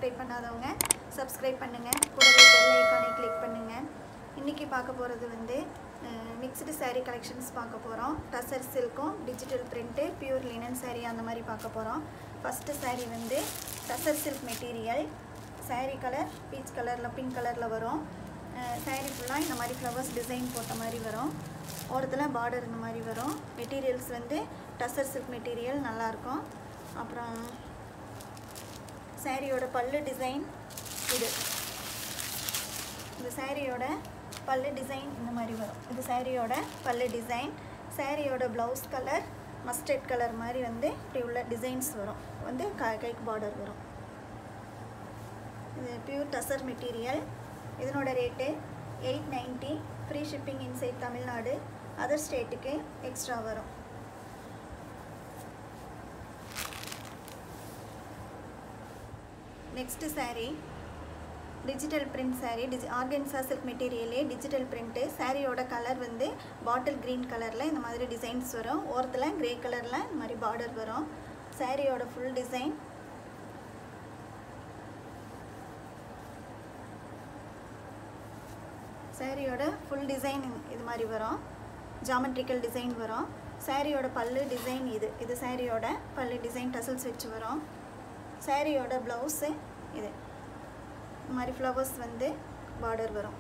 Subscribe பண்ணாதவங்க subscribe பண்ணுங்கள், கூடவே பெல் ஐக்கானை கிளிக் பண்ணுங்கள். இன்றைக்கி பார்க்க போகிறது வந்து மிக்ஸ்டு saree கலெக்ஷன்ஸ் பார்க்க போகிறோம். டசர் சில்க்கும் digital print pure linen saree அந்த மாதிரி பார்க்க போகிறோம். ஃபஸ்ட்டு saree வந்து tussar silk material. saree colour peach கலரில் பிங்க் கலரில் வரும். saree ஃபுல்லாக இந்த மாதிரி ஃப்ளவர்ஸ் டிசைன் போட்ட மாதிரி வரும். ஓரத்தில் பார்டர் இந்த மாதிரி வரும். மெட்டீரியல்ஸ் வந்து டசர் சில்க் மெட்டீரியல் நல்லாயிருக்கும். அப்புறம் சாரியோட பல்லு டிசைன் இது. இந்த சாரியோட பல்லு டிசைன் இந்த மாதிரி வரும். இது சாரியோட பல்லு டிசைன். சாரியோட ப்ளவுஸ் கலர் மஸ்டர்ட் கலர் மாதிரி வந்து இப்படி உள்ள டிசைன்ஸ் வரும். வந்து கைக்கு பார்டர் வரும். இது பியூர் டசர் மெட்டீரியல். இதனோட rate 890. Free shipping inside Tamil Nadu. Other ஸ்டேட்டுக்கு எக்ஸ்ட்ரா வரும். Next saree digital print saree. Organza silk மெட்டீரியலே டிஜிட்டல் பிரிண்ட்டு. சாரியோட கலர் வந்து பாட்டில் க்ரீன் கலரில் இந்த மாதிரி டிசைன்ஸ் வரும். ஓரத்தில் க்ரே கலரில் இந்த மாதிரி பார்டர் வரும். சாரியோட ஃபுல் டிசைன் இது மாதிரி வரும். ஜாமெட்ரிக்கல் டிசைன் வரும். சாரியோட பல்லு டிசைன் இது. இது சாரியோட பல்லு டிசைன் டசல்ஸ் வச்சு வரும். சாரியோட ப்ளவுஸு இது. இந்த மாதிரி ஃப்ளவர்ஸ் வந்து பார்டர் வரும்.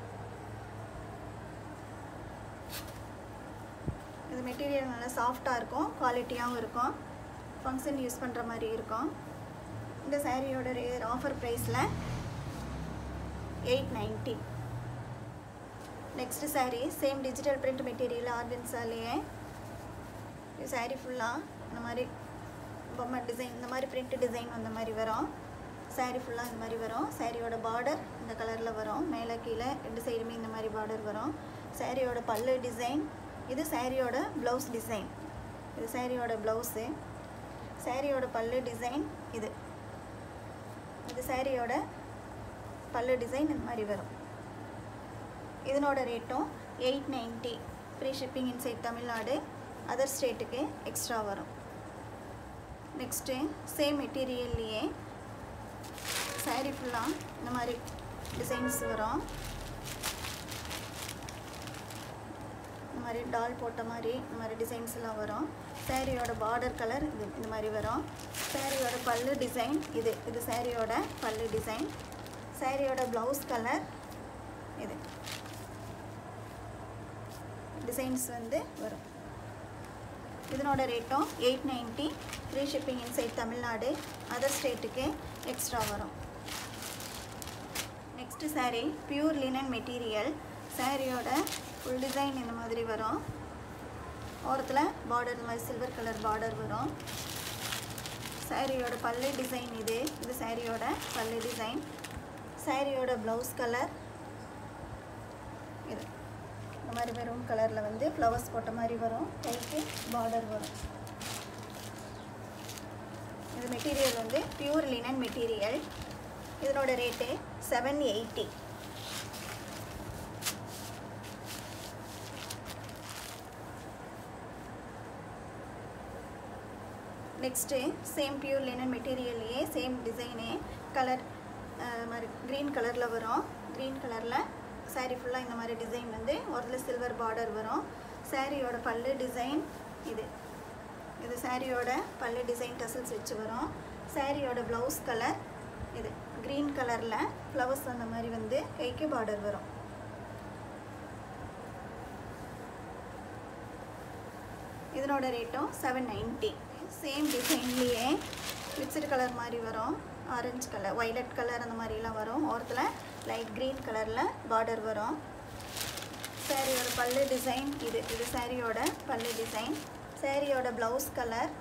இது மெட்டீரியல் நல்லா சாஃப்டாக இருக்கும், குவாலிட்டியாகவும் இருக்கும், ஃபங்க்ஷன் யூஸ் பண்ணுற மாதிரி இருக்கும். இந்த சாரியோட ஆஃபர் ப்ரைஸில் 890. Next saree same digital print material ஆர்கன்சாலேயே. சாரீ ஃபுல்லாக இந்த மாதிரி பொம்மை டிசைன் இந்த மாதிரி பிரிண்ட் டிசைன் அந்த மாதிரி வரும். சாரீ ஃபுல்லாக இந்த மாதிரி வரும். சாரியோட பார்டர் இந்த கலரில் வரும். மேலே கீழே ரெண்டு சைடுமே இந்த மாதிரி பார்டர் வரும். சாரியோட பல்லு டிசைன் இது. சாரியோட ப்ளவுஸ் டிசைன் இது. சாரியோட ப்ளவுஸு. சாரியோட பல்லு டிசைன் இது. இது சாரியோட பல்லு டிசைன் இந்த மாதிரி வரும். இதனோட ரேட்டும் 890. Free shipping inside Tamil Nadu. Other ஸ்டேட்டுக்கு எக்ஸ்ட்ரா வரும். நெக்ஸ்ட்டு சேம் மெட்டீரியல்லையே சாரீ ஃபுல்லாக இந்த மாதிரி டிசைன்ஸ் வரும். இந்த மாதிரி டால் போட்ட மாதிரி இந்த மாதிரி டிசைன்ஸ் எல்லாம் வரும். சாரியோட பார்டர் கலர் இது இந்த மாதிரி வரும். சாரியோட பல்லு டிசைன் இது. இது சாரியோட பல்லு டிசைன். சாரியோட ப்ளவுஸ் கலர் இது. டிசைன்ஸ் வந்து வரும். இதனோட ரேட்டும் 890. Free shipping inside Tamil Nadu. Other ஸ்டேட்டுக்கு எக்ஸ்ட்ரா வரும். Next saree pure linen material. சாரியோட ஃபுல் டிசைன் இந்த மாதிரி வரும். ஓரத்தில் பார்டர் இந்த மாதிரி சில்வர் கலர் பார்டர் வரும். சாரியோட பல்லு டிசைன் இது. இது சாரியோட பல்லு டிசைன். சாரியோட ப்ளவுஸ் கலர் இது. இந்த மாதிரி மெரூன் கலரில் வந்து ஃப்ளவர்ஸ் போட்ட மாதிரி வரும். கைக்கு பார்டர் வரும். இது மெட்டீரியல் வந்து பியூர் லினன் மெட்டீரியல். இதனோட rate 780. Next same pure linen மெட்டீரியல்லையே சேம் டிசைனே கலர் மாதிரி க்ரீன் கலரில் வரும். க்ரீன் கலரில் சாரீ ஃபுல்லாக இந்த மாதிரி டிசைன் வந்து ஒரு சில்வர் பார்டர் வரும். சாரியோட பல்லு டிசைன் இது. இது சாரியோட பல்லு டிசைன் டசல்ஸ் வச்சு வரும். சாரியோட ப்ளவுஸ் கலர் இது. க்ரீன் கலரில் ஃப்ளவர்ஸ் அந்த மாதிரி வந்து கைக்கு பார்டர் வரும். இதனோட ரேட்டும் 790. சேம் டிசைன்லேயே மிக்சடு கலர் மாதிரி வரும். ஆரஞ்சு கலர், வைலட் கலர் அந்த மாதிரிலாம் வரும். ஓரத்தில் லைட் க்ரீன் கலரில் பார்டர் வரும். சாரியோட பல்லு டிசைன் இது. இது சாரியோட பல்லு டிசைன். சாரியோட ப்ளவுஸ் கலர்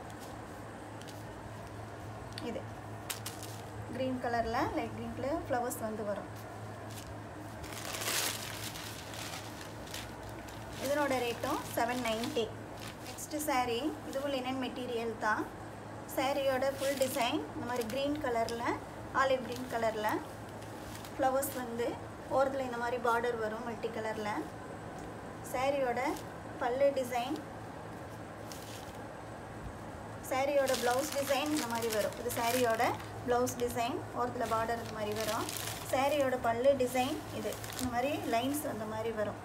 இது. க்ரீன் கலரில் லைட் க்ரீன் கலர் ஃப்ளவர்ஸ் வந்து வரும். இதனோட ரேட்டும் 790. நெக்ஸ்ட்டு saree இதுவும் லினன் மெட்டீரியல் தான். சாரியோட ஃபுல் டிசைன் இந்த மாதிரி க்ரீன் கலரில் ஆலிவ் க்ரீன் கலரில் ஃப்ளவர்ஸ் வந்து ஓரத்தில் இந்த மாதிரி பார்டர் வரும் மல்டி கலரில். சாரியோட பல்லு டிசைன் சாரியோட ப்ளவுஸ் டிசைன் இந்த மாதிரி வரும். இது சாரியோட ப்ளவுஸ் டிசைன், ஓரத்தில் பார்டர் இந்த மாதிரி வரும். சாரியோட பல்லு டிசைன் இது இந்த மாதிரி லைன்ஸ் அந்த மாதிரி வரும்.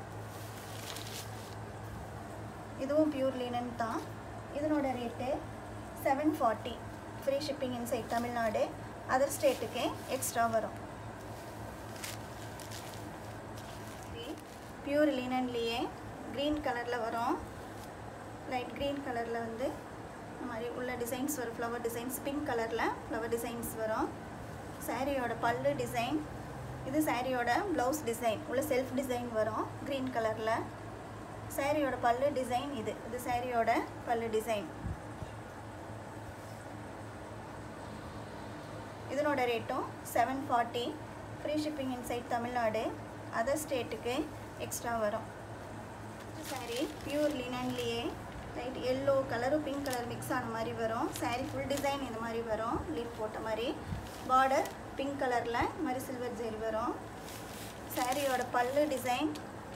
இதுவும் பியூர் லினன் தான். இதனோட rate 740. Free shipping inside Tamil Nadu. Other ஸ்டேட்டுக்கு எக்ஸ்ட்ரா வரும். பியூர் லினன்லேயே க்ரீன் கலரில் வரும். லைட் க்ரீன் கலரில் வந்து இந்த மாதிரி உள்ள டிசைன்ஸ் வரும். ஃப்ளவர் டிசைன்ஸ், பிங்க் கலரில் ஃப்ளவர் டிசைன்ஸ் வரும். சாரியோட பல்லு டிசைன் இது. சாரியோட ப்ளவுஸ் டிசைன் உள்ள செல்ஃப் டிசைன் வரும் க்ரீன் கலரில். சாரியோட பல்லு டிசைன் இது. இது சாரியோட பல்லு டிசைன். இதனோட ரேட்டும் 740. Free shipping inside Tamil Nadu. Other ஸ்டேட்டுக்கு எக்ஸ்ட்ரா வரும். சாரி பியூர் லினன்லேயே லைட் எல்லோ கலரும் பிங்க் கலர் மிக்ஸ் ஆன மாதிரி வரும். சாரி ஃபுல் டிசைன் இந்த மாதிரி வரும். லீஃப் போட்ட மாதிரி பார்டர் பிங்க் கலரில் இந்த மாதிரி சில்வர் ஜெல் வரும். சாரியோட பல்லு டிசைன்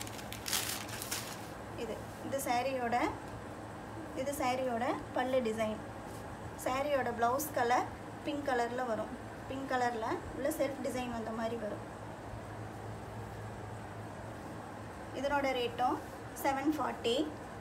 இது. இது சாரியோட பல்லு டிசைன். சாரியோட ப்ளவுஸ் கலர் பிங்க் கலரில் வரும். பிங்க் கலரில் உள்ள செல்ஃப் டிசைன் வந்த மாதிரி வரும். இதனோட ரேட்டும் 740.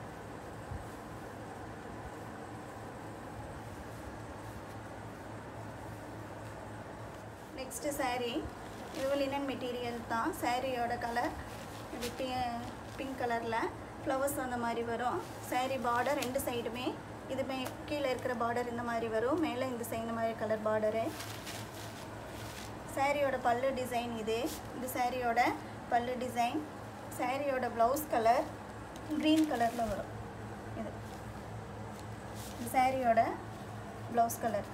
நெக்ஸ்ட்டு சாரீ இது லினன் மெட்டீரியல் தான். சாரியோட கலர் இது பிங்க் கலரில் ஃப்ளவர்ஸ் அந்த மாதிரி வரும். சாரீ பார்டர் ரெண்டு சைடுமே இதுமே கீழே இருக்கிற பார்டர் இந்த மாதிரி வரும். மேலே இந்த சைடு இந்த மாதிரி கலர் பார்டரு. சாரியோட பல்லு டிசைன் இது. இது சாரியோட பல்லு டிசைன். சாரியோட ப்ளவுஸ் கலர் க்ரீன் கலரில் வரும். இது சாரியோட ப்ளவுஸ் கலர்.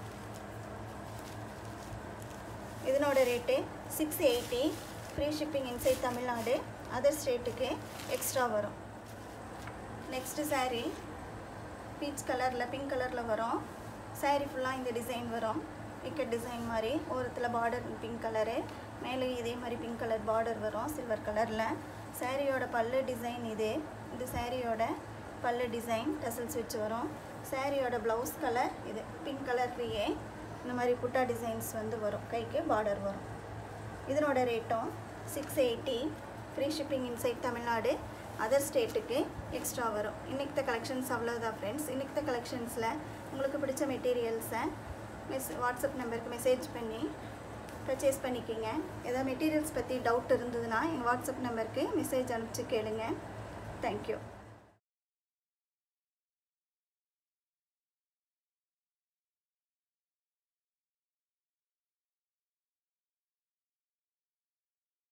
இதனோட rate 680. Free shipping inside Tamil Nadu. Other ஸ்டேட்டுக்கு எக்ஸ்ட்ரா வரும். நெக்ஸ்ட்டு சாரீ பீச் கலரில் பிங்க் கலரில் வரும். சாரீ ஃபுல்லாக இந்த டிசைன் வரும். இக்கட் டிசைன் மாதிரி. ஓரத்தில் பார்டர் பிங்க் கலரு, மேலே இதே மாதிரி பிங்க் கலர் பார்டர் வரும் சில்வர் கலரில். சாரியோட பல்லு டிசைன் இது. இது சாரியோட பல்லு டிசைன் டசல்ஸ் வச்சு வரும். சாரியோட ப்ளவுஸ் கலர் இது பிங்க் கலர்லேயே இந்த மாதிரி புட்டா டிசைன்ஸ் வந்து வரும். கைக்கு பார்டர் வரும். இதனோட ரேட்டும் 680. Free shipping inside Tamil Nadu. Other ஸ்டேட்டுக்கு எக்ஸ்ட்ரா வரும். இன்றைக்கி கலெக்ஷன்ஸ் அவ்வளோதான் ஃப்ரெண்ட்ஸ். இன்றைக்கி கலெக்ஷன்ஸில் உங்களுக்கு பிடிச்ச மெட்டீரியல்ஸை வாட்ஸ்அப் நம்பருக்கு மெசேஜ் பண்ணி பர்ச்சேஸ் பண்ணிக்கிங்க. ஏதாவது மெட்டீரியல்ஸ் பற்றி டவுட் இருந்ததுன்னா எங்கள் வாட்ஸ்அப் நம்பருக்கு மெசேஜ் அனுப்பிச்சு கேளுங்க. தேங்க்யூ.